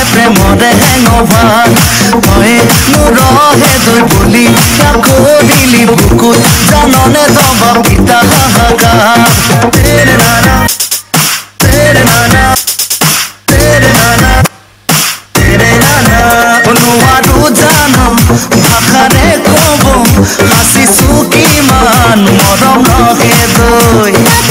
প্রেমরে হেঙভাৰ তয়ে নুৰহে দৈ বুলি কৰিলি বুকুত জাননে জবাব গীতা হাহাকাৰ তেৰে নানা তেৰে নানা তেৰে নানা তেৰে নানা নোৱাৰো জানম ভাষাৰে কব হাঁচিছো কিমান মৰম নহে দৈ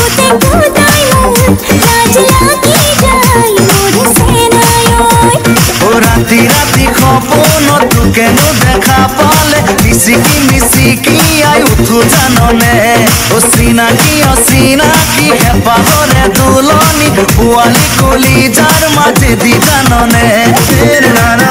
राती राती खपन तुकेनो देखा पाले मिसिकी मिसिकी आई उठू जानने ओ सिनाकी हेपाहरे दुलनी बुआली कली जार माझे दी जानने तेरे नाना